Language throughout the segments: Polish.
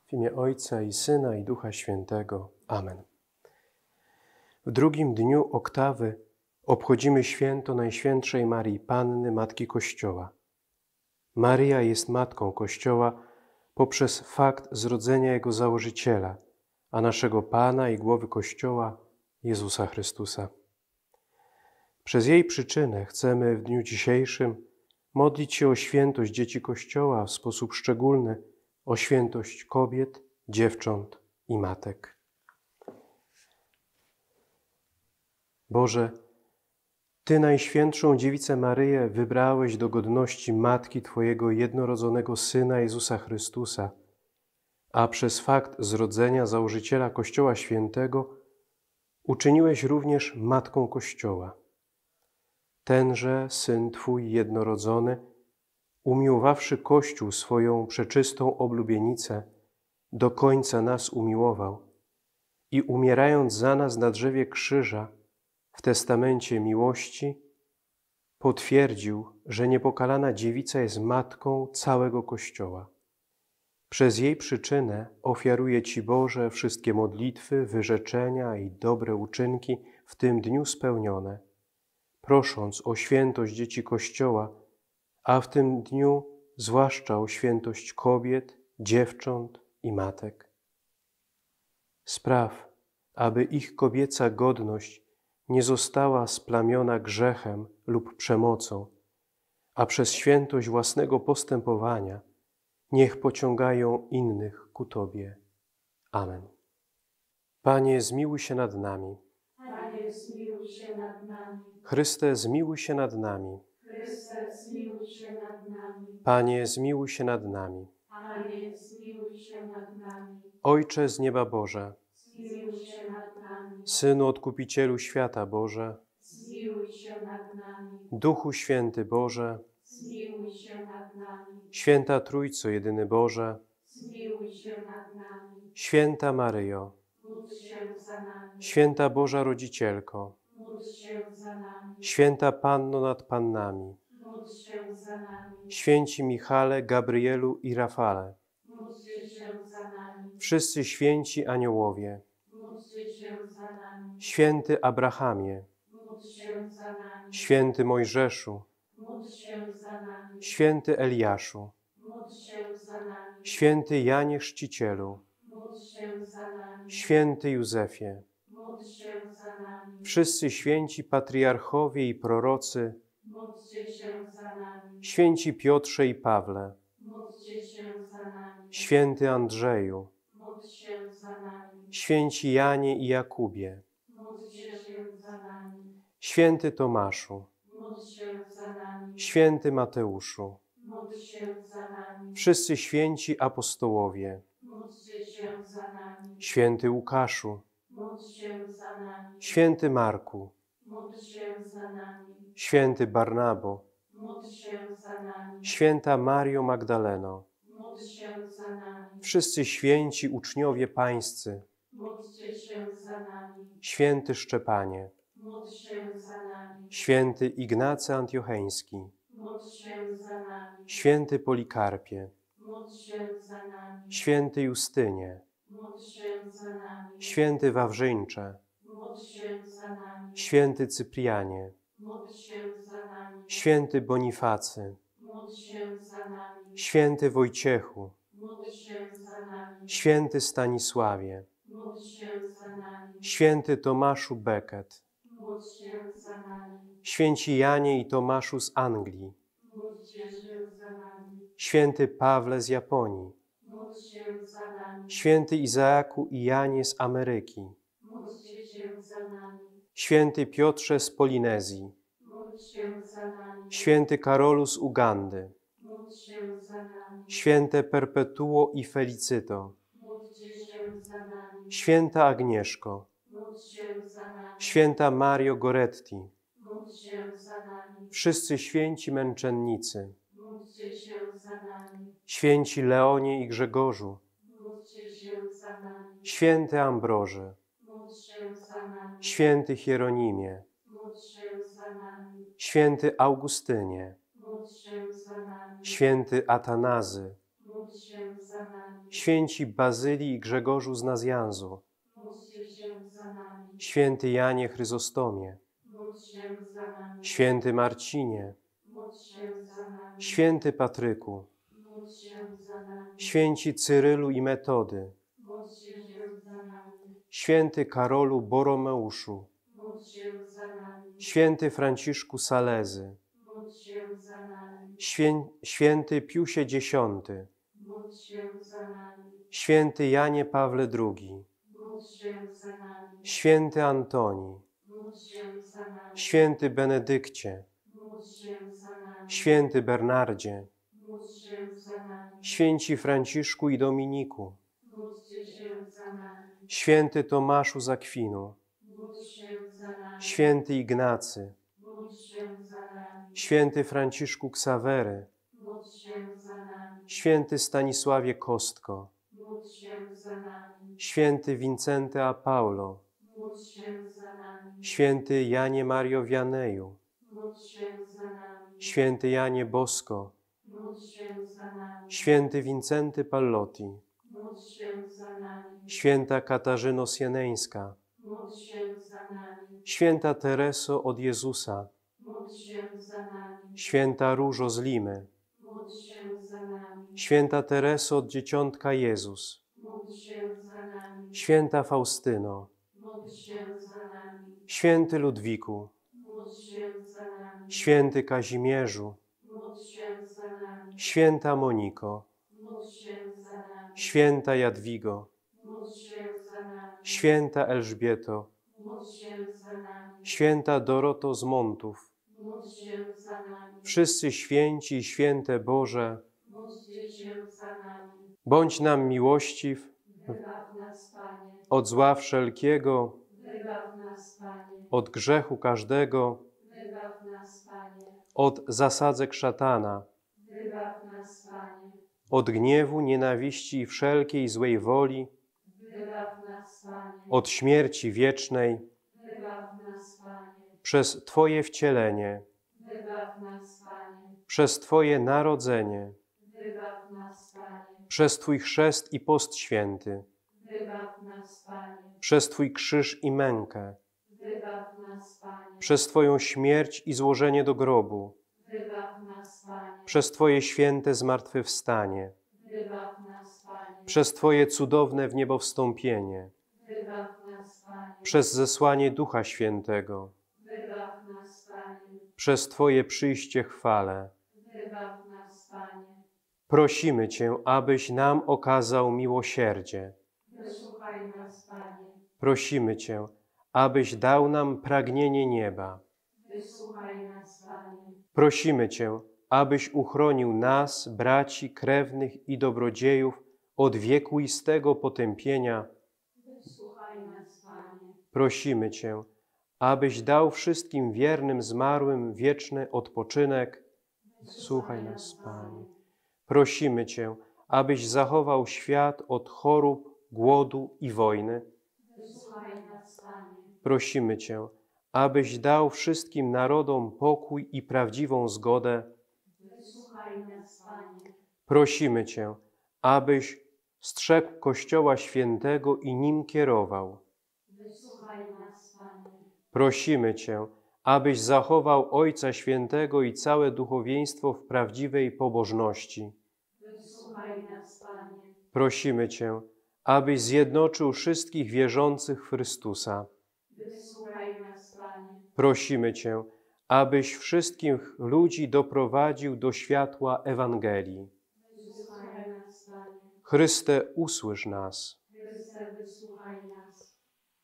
W imię Ojca i Syna, i Ducha Świętego. Amen. W drugim dniu oktawy obchodzimy święto Najświętszej Marii Panny, Matki Kościoła. Maryja jest Matką Kościoła poprzez fakt zrodzenia Jego założyciela, a naszego Pana i głowy Kościoła, Jezusa Chrystusa. Przez jej przyczynę chcemy w dniu dzisiejszym modlić się o świętość dzieci Kościoła, a w sposób szczególny o świętość kobiet, dziewcząt i matek. Boże, Ty Najświętszą Dziewicę Maryję wybrałeś do godności Matki Twojego jednorodzonego Syna Jezusa Chrystusa, a przez fakt zrodzenia założyciela Kościoła Świętego uczyniłeś również Matką Kościoła. Tenże Syn Twój jednorodzony, umiłowawszy Kościół swoją przeczystą oblubienicę, do końca nas umiłował i umierając za nas na drzewie krzyża w testamencie miłości potwierdził, że niepokalana dziewica jest matką całego Kościoła. Przez jej przyczynę ofiaruję Ci, Boże, wszystkie modlitwy, wyrzeczenia i dobre uczynki w tym dniu spełnione, prosząc o świętość dzieci Kościoła, a w tym dniu zwłaszcza o świętość kobiet, dziewcząt i matek. Spraw, aby ich kobieca godność nie została splamiona grzechem lub przemocą, a przez świętość własnego postępowania niech pociągają innych ku Tobie. Amen. Panie, zmiłuj się nad nami. Panie, zmiłuj się nad nami. Chryste, zmiłuj się nad nami. Chryste, zmiłuj się nad nami. Panie, zmiłuj się nad nami. Panie, zmiłuj się nad nami. Ojcze z nieba Boże, Zmiłuj się nad nami. Synu Odkupicielu świata Boże, Zmiłuj się nad nami. Duchu Święty Boże, Zmiłuj się nad nami. Święta Trójco Jedyny Boże, Zmiłuj się nad nami. Święta Maryjo, Módl się za nami. Święta Boża Rodzicielko, Módl się za nami. Święta Panno nad Pannami, Módl się za nami. święci Michale, Gabrielu i Rafale, Módlcie się za nami. wszyscy święci aniołowie, Módlcie się za nami. święty Abrahamie, Módl się za nami. święty Mojżeszu, Módl się za nami. święty Eliaszu, Módl się za nami. święty Janie Chrzcicielu, Módl się za nami. święty Józefie, Módl się za nami. wszyscy święci patriarchowie i prorocy, Módlcie się za nami. święci Piotrze i Pawle, Módlcie się za nami. święty Andrzeju, Módl się za nami. święci Janie i Jakubie, Módlcie się za nami. święty Tomaszu, Módl się za nami. święty Mateuszu, Módl się za nami. wszyscy święci apostołowie, Módlcie się za nami. święty Łukaszu, Módl się za nami. święty Marku, Módl się za nami. święty Barnabo, Módl się za nami. święta Mario Magdaleno, Módl się za nami. wszyscy święci uczniowie pańscy, Módlcie się za nami. święty Szczepanie, Módl się za nami. święty Ignacy Antiocheński, Módl się za nami. święty Polikarpie, Módl się za nami. święty Justynie, Módl się za nami. święty Wawrzyńcze, Módl się za nami. święty Cyprianie, Módl się za nami. święty Bonifacy, Módl się za nami. święty Wojciechu, Módl się za nami. święty Stanisławie, Módl się za nami. święty Tomaszu Becket, Módl się za nami. święci Janie i Tomaszu z Anglii, Módlcie się za nami. święty Pawle z Japonii, Módl się za nami. święty Izaaku i Janie z Ameryki, Módlcie się za nami. święty Piotrze z Polinezji, Módl się za nami. święty Karolu z Ugandy, Módl się za nami. święte Perpetuo i Felicito, Módlcie się za nami. święta Agnieszko, Módl się za nami. święta Mario Goretti, Módl się za nami. wszyscy święci męczennicy, Módlcie się za nami. święci Leonie i Grzegorzu, Módlcie się za nami. święty Ambroży, Módl się za nami. święty Hieronimie, Módl się za nami. święty Augustynie, Módl się za nami. święty Atanazy, Módl się za za nami. Święci Bazylii i Grzegorzu z Nazjanzu, Módlcie się za nami. święty Janie Chryzostomie, Módl się za nami. święty Marcinie, Módl się za nami. święty Patryku, Módl się za nami. święci Cyrylu i Metody, Módlcie się za nami. święty Karolu Boromeuszu, Módl się za nami. święty Franciszku Salezy, Módl się za nami. święty Piusie X, Módl się za nami. święty Janie Pawle II, Módl się za nami. święty Antoni, Módl się za nami. święty Benedykcie, Módl się za nami. święty Bernardzie, Módl się za nami. święci Franciszku i Dominiku, Módlcie się za nami. święty Tomaszu z Akwinu, Módl się za nami. święty Ignacy, Módl się za nami. święty Franciszku Ksawery, Módl się za nami. święty Stanisławie Kostko, Módl się za nami. święty Wincenty a Paulo, Módl się za nami. święty Janie Mario Vianeju, Módl się za nami. święty Janie Bosko, Módl się za nami. święty Wincenty Pallotti, Módl się za nami. święta Katarzyno Sieneńska, Módl się za nami. święta Tereso od Jezusa, Módl się za nami. święta Różo z Limy, Módl się za nami. święta Tereso od Dzieciątka Jezus, Módl się za nami. święta Faustyno, Módl się za nami. święty Ludwiku, Módl się za nami. święty Kazimierzu, Módl się za nami. święta Moniko, Módl się za nami. święta Jadwigo, Módl się za nami. święta Elżbieto, Módl się za nami. święta Doroto z Montów, Módl się za nami. wszyscy święci i święte Boże, Módlcie się za nami. bądź nam miłościw Wybaw nas, Panie. od zła wszelkiego, Wybaw nas, Panie. od grzechu każdego, Wybaw nas, Panie. od zasadzek szatana, Wybaw nas, Panie. od gniewu, nienawiści i wszelkiej złej woli, Wybaw nas, Panie. od śmierci wiecznej, Wybaw nas, Panie. przez Twoje wcielenie, Wybaw nas, Panie. przez Twoje narodzenie, Wybaw nas, Panie. przez Twój chrzest i post święty, Wybaw nas, Panie. przez Twój krzyż i mękę, Wybaw nas, Panie. przez Twoją śmierć i złożenie do grobu, Wybaw nas, Panie. przez Twoje święte zmartwychwstanie, Wybaw nas, Panie. przez Twoje cudowne w niebo wstąpienie, Wybaw nas, Panie. przez zesłanie Ducha Świętego, Wybaw nas, Panie. przez Twoje przyjście chwale. Wybaw nas, Panie. Prosimy Cię, abyś nam okazał miłosierdzie. Wysłuchaj nas, Panie. Prosimy Cię, abyś dał nam pragnienie nieba. Wysłuchaj nas, Panie. Prosimy Cię, abyś uchronił nas, braci, krewnych i dobrodziejów od wiekuistego potępienia. Wysłuchaj nas, Panie. Prosimy Cię, abyś dał wszystkim wiernym zmarłym wieczny odpoczynek. Słuchaj nas, Panie. Prosimy Cię, abyś zachował świat od chorób, głodu i wojny. Wysłuchaj nas, Panie. Prosimy Cię, abyś dał wszystkim narodom pokój i prawdziwą zgodę. Wysłuchaj nas, Panie. Prosimy Cię, abyś strzegł Kościoła Świętego i nim kierował. Wysłuchaj nas, Panie. Prosimy Cię, abyś zachował Ojca Świętego i całe duchowieństwo w prawdziwej pobożności. Wysłuchaj nas, Panie. Prosimy Cię, abyś zjednoczył wszystkich wierzących w Chrystusa. Wysłuchaj nas, Panie. Prosimy Cię, abyś wszystkich ludzi doprowadził do światła Ewangelii. Wysłuchaj nas, Panie. Chryste, usłysz nas. Chryste, wysłuchaj nas.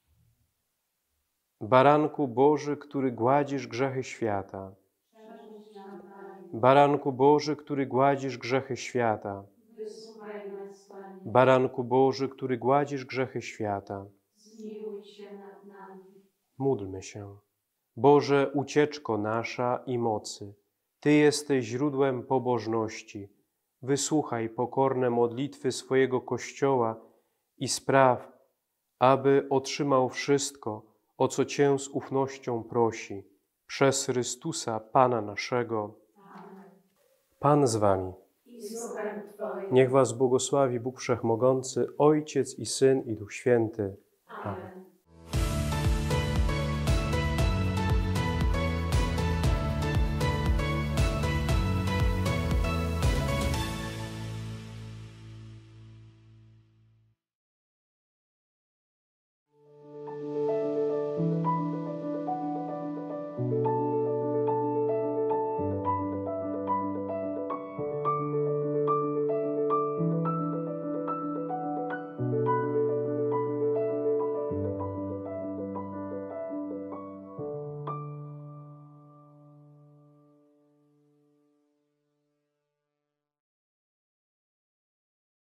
Baranku Boży, który gładzisz grzechy świata. Przepuść nam, Panie. Baranku Boży, który gładzisz grzechy świata. Wysłuchaj nas, Panie. Baranku Boży, który gładzisz grzechy świata. Zmiłuj się nad nami. Módlmy się. Boże, ucieczko nasza i mocy, Ty jesteś źródłem pobożności. Wysłuchaj pokorne modlitwy swojego Kościoła i spraw, aby otrzymał wszystko, o co Cię z ufnością prosi. Przez Chrystusa, Pana naszego. Amen. Pan z Wami. I i z duchem Twoim. Niech was błogosławi Bóg Wszechmogący, Ojciec i Syn i Duch Święty. Amen.